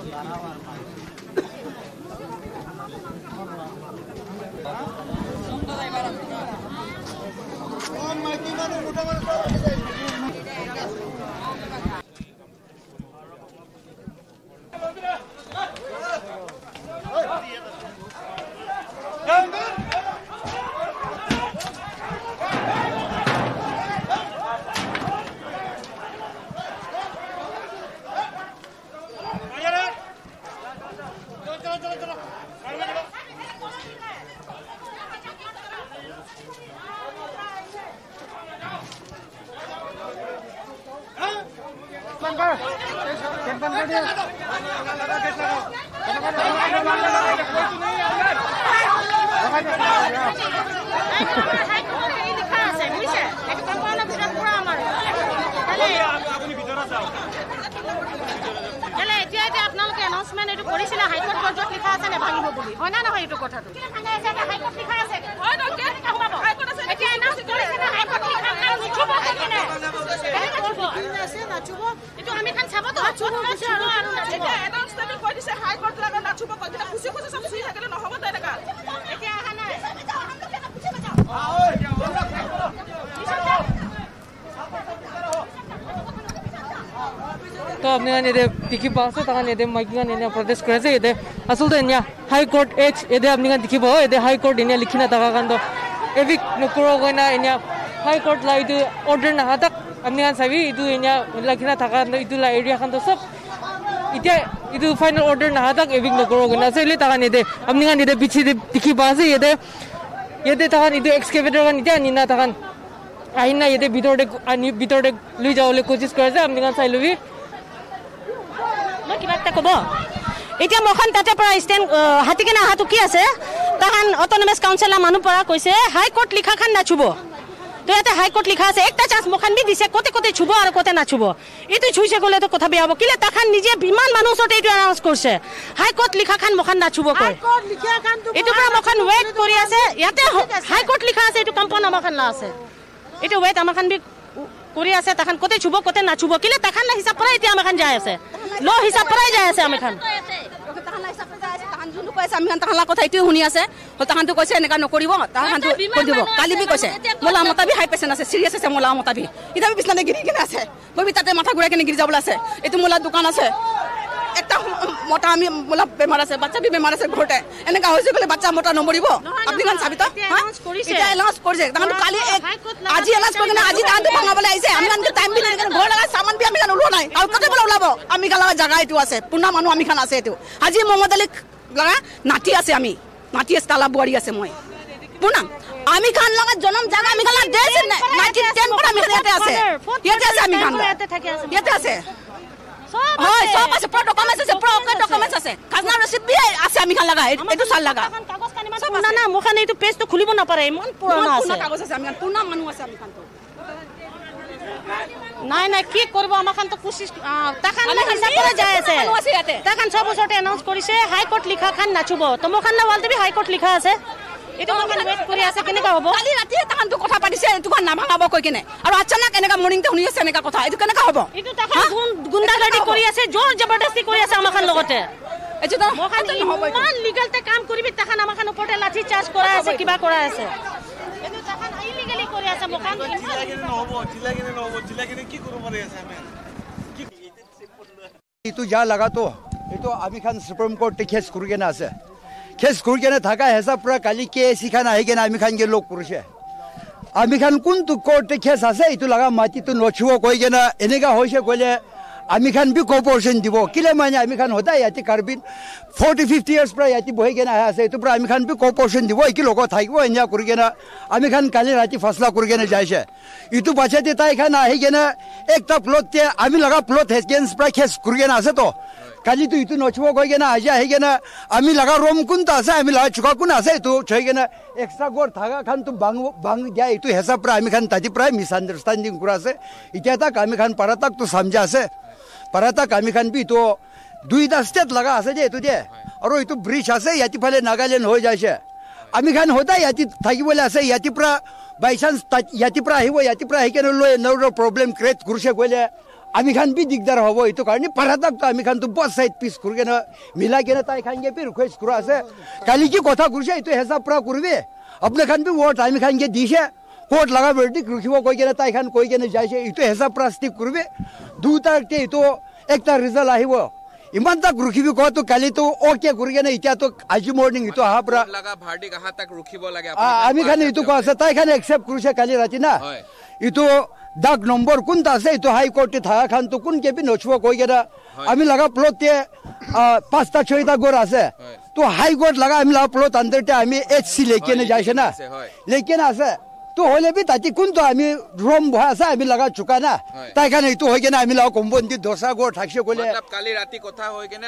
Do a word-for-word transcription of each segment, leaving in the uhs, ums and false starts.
तो अपने ये दिखी पास है तक ये माइकिंग ये प्रोटेस्ट करे ये असल तो ये हाई कोर्ट एच ये अपने दिखी पाओ ये हाई कोर्ट ये लिखना तक तो एविक नकरो गना ये हाई कोर्ट ला इधर ऑर्डर ना तक अपने सभी इधर ये लिखना तक तो इधर ला एरिया खान तो सब इधर इधर फाइनल ऑर्डर ना तक एविक नकरो गना से ले तक ये अपने ये पीछे दिखी पास है ये ये तक इधर एक्सकेवेटर का नित्या निना तक आइना ये भीतर भीतर लै जाओले कोशिश करे अपने चाइलो भी কিবা একটা কব এতিয়া মখন তাতে পৰা ষ্টেণ্ড হাতি কেনে হাতু কি আছে তাহান অটোনমাস কাউন্সিলৰ মানুহ পৰা কৈছে হাই কোৰ্ট লিখা খান নাছুব তো ইয়াতে হাই কোৰ্ট লিখা আছে একটা চান্স মখন বি দিছে কতে কতে ছুব আৰু কতে নাছুব এইটো ছুইছে গলে তো কথা বেয়া হ'ব কিলে তাহান নিজে বিমান মানুহ ওচৰতে এইটো এনাউন্স কৰিছে হাই কোৰ্ট লিখা খান মখন নাছুব কয় এইটো পৰা মখন ৱেট কৰি আছে ইয়াতে হাই কোৰ্ট লিখা আছে এইটো কম্পাউণ্ড আমাখান লা আছে এইটো ৱেট আমাখান বি কৰি আছে তাহান কতে ছুব কতে নাছুব কিলে তাহান না হিচাপ পৰা এতিয়া আমাখান যায় আছে লো হিসাব পৰাই যায় আছে আমি খান তাহান হিসাব পৰাই যায় আছে তাহান যোনটো কৈছে আমি খান তাহালা কথা এইটো শুনি আছে তাহানটো কৈছে এনেকা নকৰিব তাহানটো কৈ দিব কালি বি কৈছে মোলা মতা বি হাই পেচেন্ট আছে সিৰিয়াছ আছে মোলা মতা বি ইটা বি বিছনাতে গিৰি কিনে আছে ববি তাতে মাথা ঘুৰাই কিনে গিৰি যাবলৈ আছে এইটো মোলা দোকান আছে একটা মোটা আমি মোলা বেমাৰ আছে বাচ্চা বি বেমাৰ আছে ঘৰতে এনেকা হৈছে গলে বাচ্চা মোটা নমৰিব আপুনি খান চাবি তো এটা এলাউন্স কৰিছে তাহানটো কালি আজি এলাউন্স কৰি কিনে আজি তাহানটো ভাঙাবলৈ আহিছে আমি খান টাইম বি নাই ঘৰ লগা সামান বি আমি খান ওলোৱা নাই আৰু কতে বলে ওলাব আমি খান লগা জাগা এইটো আছে পুনা মানুহ আমি খান আছে এইটো আজি মহম্মদ আলী লগা নাতি আছে আমি নাতি আছে তালা বুৱাৰী আছে মই পুনা আমি খান লগা জনম জাগা আমি খান দেশ নাইনটি টেন পৰা আমি ইয়াতে আছে ইয়াতে আছে আমি খান ইয়াতে আছে হয় সব আছে প্ৰ ডকুমেন্টছ আছে প্ৰ ডকুমেন্টছ আছে খাজনা ৰচিদ বি আছে আমি খান লগা এইটো সাল লগা কাগজ কানি মানে না না মুখান এইটো পেজটো খুলিব না পাৰে ইমান পুৰণা আছে কাগজ আছে আমি খান পুনা মানুহ আছে আমি খান তো নাই নাই কি কৰিব আমাখান তো কোশিশ তাখান হিসাব পৰা যায় আছে তাখান সব ওচৰতে এনাউন্স কৰিছে হাই কোৰ্ট লিখা খান নাছুব তো মখান না ওয়ালতে বি হাই কোৰ্ট লিখা আছে এটো মখান ৱেট কৰি আছে কেনেকা হ'ব কালি ৰাতি তাখান তো কথা পাতিছে তুখান না ভাঙাব কৈ কিনে আৰু আচানক এনেকা মৰ্নিংতে শুনি আছে এনেকা কথা এটো কেনেকা হ'ব এটো তাখান গুন্ডাগৰ্দি কৰি আছে জোৰ জবৰদস্তি কৰি আছে আমাখান লগতে এটো তো মখান ইমান লিগেলতে কাম কৰিবি তাখান আমাখান ওপৰতে লাঠি চাৰ্জ কৰা আছে কিবা কৰা আছে এটো তাখান ইলিগেলি কৰি আছে মখান জিলা কিনে নহব জিলা কিনে নহব জিলা কিনে কি কৰিব পাৰি আছে আমি কি ইটো যা লাগা তো এটো আমি খান সুপ্ৰিম কোৰ্টে কেছ কৰি কেনে আছে কেছ কৰি কেনে থাকা হেসা পুৰা কালি কেছ ইখান আহি কেনে আমি খান গে লোক কৰিছে আমি খান কোনটো কোৰ্টে কেছ আছে ইটো লাগা মাটিটো নছুব কৈ কেনে এনেকা হৈছে কইলে আমি খান বি কোঅপাৰেশন দিব কিলে মানে আমি খান হতা ইয়াতে কাৰ্বিন forty fifty ইয়াৰ্স পৰা ইয়াতে বহি কেনে আছে ইটো পৰা আমি খান বি কোঅপাৰেশন দিব কি লোক থাকিব এনিয়া কৰি কেনে আমি খান কালি ৰাতি ফসলা কৰি কেনে যাইছে ইটো বাছাতে তাই খান আহি কেনে একটা প্লটতে আমি লাগা প্লট হেগেন্স পৰা কেছ কৰি কেনে আছে তো কালি তো ইটো নছুব কৈ কেনে আজি আহি কেনে আমি লাগা রুম কোনটা আছে আমি লাগা চুকা কোন আছে তো ছয় কেনে এক্সট্রা গর থাকা খান তো বাং বাং গয়া ইটো হেসা পৰা আমি খান তাতি প্ৰায় মিস আন্ডারস্ট্যান্ডিং কৰা আছে ইতিয়া তাক আমি খান পাৰা তাক তো সমঝা আছে পাৰা তাক আমি খান বি তো দুইটা স্টেট লাগা আছে যে এটো দে আৰু ইটো ব্রিজ আছে ইয়াতি ফালে নাগাল্যান্ড হৈ যাইছে আমি খান হতা ইয়াতি থাকিবলে আছে ইয়াতি পৰা বাই চান্স ইয়াতি পৰা আহিব ইয়াতি পৰা আহি কেনে লৈ নৰো প্ৰব্লেম ক্ৰিয়েট কৰিছে কইলে আমি খান বি দিগদাৰ হ'ব এইটো কাৰণে পাৰাতাক তো আমি খান তো বস সাইড পিস কৰি কেনে মিলাই কেনে তাই খান গে বি ৰিকুৱেষ্ট কৰা আছে কালি কি কথা কৰিছে এইটো হেঁচা পৰা কৰিবি আপুনি খান বি ভোট আমি খান গে দিছে কোৰ্ট লগা verdict ৰখিব কৈ কেনে তাই খান কৈ কেনে যাইছে এইটো হেঁচা পৰা ষ্টিক কৰিবি দুটাতে এইটো একটা ৰিজাল্ট আহিব ইমান তাক ৰখিবি কতো কালি তো ওকে কৰি কেনে এতিয়া তো আজি মৰ্নিং এইটো আহা পৰা লগা verdict আহা তাক ৰখিব লাগে আমি খান এইটো কৈ আছে তাই খান একসেপ্ট কৰিছে কালি ৰাতি না এইটো দাগ নম্বৰ কোনটা আছে এইটো হাই কোৰ্টে থাকা খান তো কোন কেবি নচব কৈ কেনে আমি লগা প্লটতে পাঁচটা ছয়টা গোর আছে তো হাই কোর্ট লগা আমি লগা প্লট আন্দারতে আমি এইচ সি লেকে না যাইছে না লেকে না আছে তো হলে বি তাতি কোন তো আমি রুম বহা আছে আমি লগা চুকা না তাই খান এইটো হৈ কেনে আমি লগা কম্পাউন্ডি দশা গোর থাকছে কইলে মতলব কালি ৰাতি কথা হৈ কেনে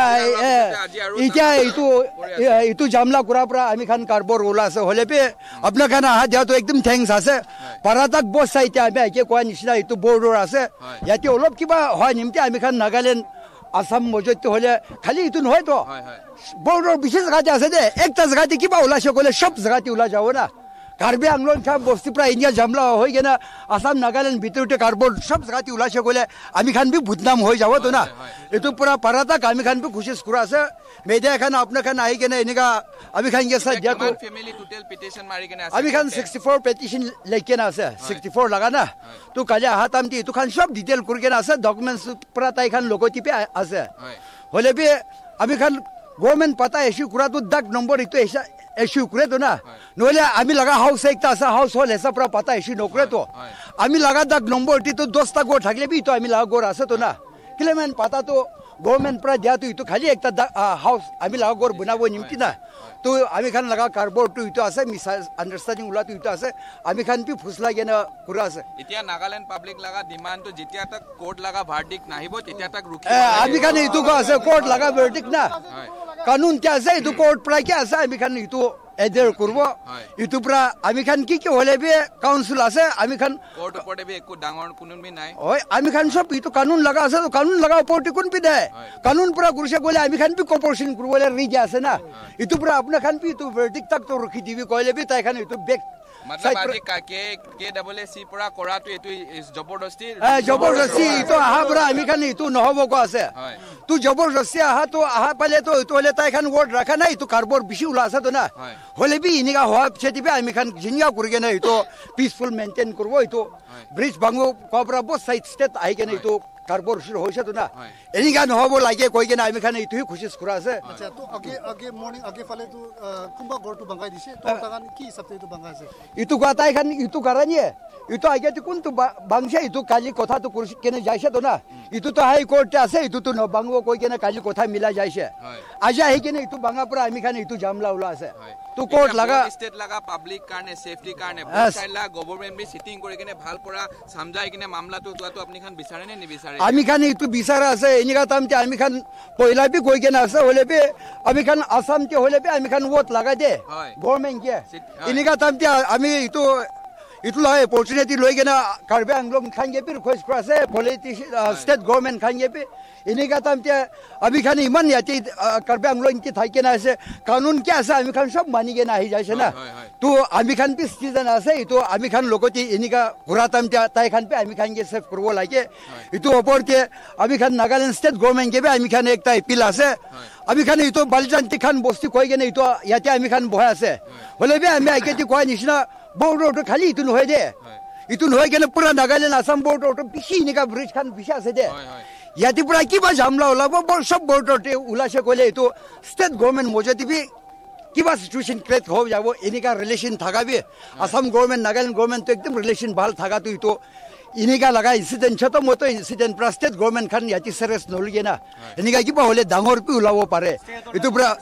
আজি আৰু ইটা এইটো এইটো জামলা কৰা পৰা আমি খান কাৰ্বৰ ওলা আছে হলে বি আপনা খান আহা দিয়া তো একদম থ্যাঙ্কস আছে পাৰাতাক বস চাইতে আমি একে কোৱা নিচিনা এইটো বৰ্ডৰ আছে ইয়াতে অলপ কিবা হয় নিমতে আমি খান নাগালেণ্ড আসাম মজুত হলে খালি এইটো নহয় তো বৰ্ডৰ বিশেষ জায়গাতে আছে দে একটা জায়গাতে কিবা ওলাছে কলে সব জায়গাতে ওলা যাব না কাৰ্বি আংলং সব বস্তি পৰা ইন্ডিয়া জামলা হৈ কেনে আসাম নাগালেণ্ড ভিতৰতে কাৰ্বৰ সব জায়গাতে ওলাছে কলে আমি খান বি ভুতনাম হৈ যাব তো না এইটো পুৰা পাৰাতাক আমি খান বি কোশিশ কৰা আছে মেডিয়া খান আপনা খান আহি কেনে এনেকা আমি খান গেছা দিয়া তো ফ্যামিলি টোটাল পিটিশন মাৰি কেনে আছে আমি খান sixty-four পেটিশন লেকে না আছে sixty-four লাগা না তো কালি আহা তামতি এইটো খান সব ডিটেইল কৰি কেনে আছে ডকুমেন্টস পুৰা তাই খান লগতি পে আছে হলে বি আমি খান গভর্নমেন্ট পাতা ইস্যু করা তো দাগ নম্বর ইতো ইস্যু করে তো না নহলে আমি লাগা হাউস একটা আছে হাউস হল এসা পুরা পাতা ইস্যু নকরে তো আমি লাগা দাগ নম্বর টি তো দশটা গোর থাকলে বি তো আমি লাগা গোর আছে তো না ক্লেমেন্ট পাতা তো গভর্নমেন্ট পুরা দিয়া তো ইতো খালি একটা হাউস আমি লাগা গোর বনাবো নিমতি না তো আমি খান লাগা কার্বর তো ইতো আছে মিস আন্ডারস্ট্যান্ডিং উলা তো ইতো আছে আমি খান পি ফুসলা গেনা কুরা আছে এতিয়া নাগাল্যান্ড পাব্লিক লাগা ডিমান্ড তো যেতিয়া তক কোর্ট লাগা ভার্ডিক্ট নাহিব তেতিয়া তক রুকি আমি খান ইতো কো আছে কোর্ট লাগা ভার্ডিক্ট না কানুন কি আছে ইতো কোর্ট প্রায় কি আছে আমি খান ইতো এদের করব ইতো পুরা আমি খান কি কি হলে বি কাউন্সিল আছে আমি খান কোর্ট উপরে বি একো ডাঙর কোনো বি নাই ওই আমি খান সব ইতো কানুন লাগা আছে তো কানুন লাগা উপরে কোন বি দে কানুন পুরা গুরছে বলে আমি খান বি কোঅপারেশন করব বলে রিজ আছে না ইতো পুরা আপনা খান বি ইতো ভার্ডিক্ট তক তো রখি দিবি কইলে বি তাই খান ইতো বেক मतलब আজি কাকে কে ডাবল সি পুরা কৰাটো এটো জবৰদস্তি এ জবৰদস্তি তো আহা পুরা আমি খান ইতো নহব কো আছে তু জবরদস্তি আহা তো আহা পালে তো তো হলে তাই খান ওয়ার্ড রাখা নাই তো কার্বর বেশি উলা আছে তো না হলে বি ইনিগা হওয়া সেটিবে আমি খান জিনিয়া করে কেনে তো পিসফুল মেইনটেইন করব তো ব্রিজ ভাঙো কবরা বস সাইড স্টেট আই কেনে তো কার্বর শুরু হইছে তো না এনিগা নহব লাগে কই কেনে আমি খান ইতুই খুশিস করা আছে আচ্ছা তো আগে আগে মর্নিং আগে ফালে তো কুম্বা গড়টো বাঙ্গাই দিছে তো তাগান কি হিসাবে তো বাঙ্গা আছে ইতু গাতাই খান ইতু কারানিয়ে ইতো আগে তো কোন তো বাংশে ইতো কালি কথা তো কুরছি কেনে যাইছে তো না ইতো তো হাই কোর্টে আছে ইতো তো ন বাংগো কই কেনে কালি কথা মিলা যাইছে আজা হে কেনে ইতো বাঙ্গা পুরা আমি খান ইতো জামলা উলা আছে তো কোর্ট লাগা স্টেট লাগা পাবলিক কারণে সেফটি কারণে বসাইলা গভর্নমেন্ট বি সিটিং করে কেনে ভাল পড়া সমঝাই কেনে মামলা তো তো আপনি খান বিচারে নে নি বিচারে আমি খান ইতো বিচারা আছে এনিগা তামতে আমি খান পয়লা বি কই কেনে আছে হলে বি আমি খান আসাম তে হলে বি আমি খান ভোট লাগা দে গভর্নমেন্ট কে এনিগা তামতে আমি ইতো ইটো লাই অপরচুনিটি লৈ কেনা কাৰ্বি আংলং খান গেপি ৰিকুৱেষ্ট কৰা আছে পলিটিচিয়ান ষ্টেট গভৰ্নমেন্ট খান গেপি এনেকা তামতে আমি খান ইমান ইয়াতে কাৰ্বি আংলং কি থাকি কেনে আছে কানুন কি আছে আমি খান সব মানি কেনে আহি যাইছে না তো আমি খান পি সিজন আছে ইটো আমি খান লগতি এনেকা ঘুৰা তামতে তাই খান পে আমি খান গে সেভ কৰিব লাগে ইটো ওপৰতে আমি খান নাগালেণ্ড ষ্টেট গভৰ্নমেন্ট গেপি আমি খান একটা এপিল আছে আমি খান ইটো বালজান্তি খান বস্তি কৈ কেনে ইটো ইয়াতে আমি খান বহাই আছে হলে বি আমি আইকেতি কোৱা নিচিনা বৰ্ডৰ খালি ইটো নহয় দে ইটো নহয় কেনে পুৰা নাগালেণ্ড আসাম বৰ্ডৰ বেছি এনেকা ব্ৰিজ খান বেছি আছে দে ইয়াতে পুৰা কিবা জামলা ওলাব সব বৰ্ডৰতে ওলাইছে কলে এইটো ষ্টেট গভৰ্নমেন্ট মজতি বি কিবা সিচুৱেশ্যন ক্ৰিয়েট হৈ যাব এনেকা ৰিলেশ্যন থাকাবি আসাম গভৰ্নমেন্ট নাগালেণ্ড গভৰ্নমেন্ট তো একদম ৰিলেশ্যন ভাল থাকাটো ইটো এনেকা লগা ইনসিডেন্ট ছত মতো ইনসিডেন্ট পৰা ষ্টেট গভৰ্নমেন্ট খান ইয়াতে চিৰিয়াছ নলগে না এনেকা কিবা হলে ডাঙৰ পি ওলাব পাৰে ইটো পুৰা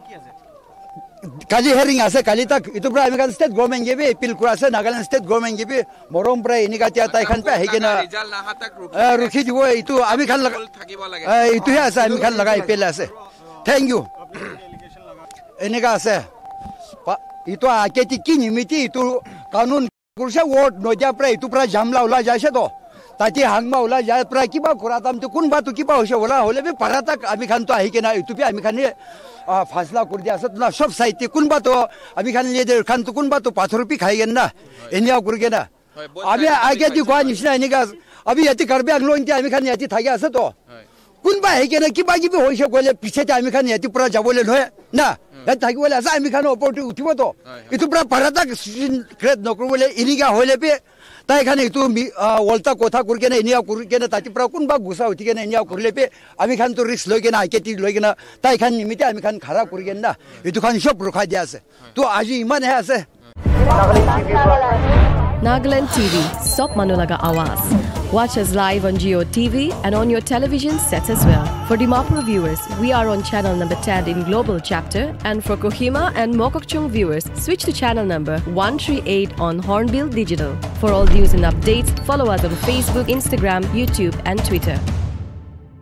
কালি হেৰিং আছে কালি তাক ইটো পুৰা আমি ষ্টেট গভৰ্নমেন্ট গেবি এপিল কৰা আছে নাগালেণ্ড ষ্টেট গভৰ্নমেন্ট গেবি মৰম পৰা এনেকা তিয়া তাই খান পে আহি কেনে ৰিজাল্ট নাহা তাক ৰখি দিব ইটো আমি খান থাকিব লাগে ইটোহে আছে আমি খান লগাই এপিল আছে থেংক ইউ এনেকা আছে ইটো আকেতি কি নিমিতি ইটো কানুন কৰিছে ওয়ার্ড নদিয়া পৰা ইটো পৰা জামলা ওলা যাইছে তো তাতে হাংমা ওলা যায় প্ৰায় কিবা কৰা তামটো কোনবা তো কিবা হৈছে ওলা হলে বি পাৰা তাক আমি খান তো আহি কেনে ইটো আমি খান ফাসলা করে দিয়া আছে না সব সাইতে কোনবা তো আমি খান লিডার খান তো কোনবা তো পাথর পি খাই গেন না এনিয়া করে গেনা আমি আগে দি কোয়া নিছিনা এনিকা আমি ইয়াতে কাৰ্বি আংলং এতিয়া আমি খান ইয়াতে থাকি আছে তো কোনবা আহি কেনে কিবা কিবি হৈছে গ'লে পিছতে আমি খান ইয়াতে পৰা যাবলৈ নহয় না ইয়াত থাকিবলৈ আছে আমি খান ওপৰতে উঠিব তো এইটো পৰা পাৰাটা ক্ৰিয়েট নকৰিবলৈ এনেকুৱা হ'লে পে তাই খান এইটো ওলটা কথা কৰি কেনে এনেকুৱা কৰি কেনে তাতে পৰা কোনবা গুচা উঠি কেনে এনেকুৱা কৰিলে পে আমি খানতো ৰিস্ক লৈ কেনে আইকেটি লৈ কেনে তাই খান নিমিতে আমি খান খাৰা কৰি কেনে না এইটো খান চব ৰখাই দিয়া আছে তো আজি ইমানহে আছে Nagaland T V, Stop Manulaga Awas. Watch us live on Geo T V and on your television sets as well. For Dimapur viewers, we are on channel number ten in Global Chapter, and for Kohima and Mokokchung viewers, switch to channel number one thirty-eight on Hornbill Digital. For all news and updates, follow us on Facebook, Instagram, YouTube and Twitter.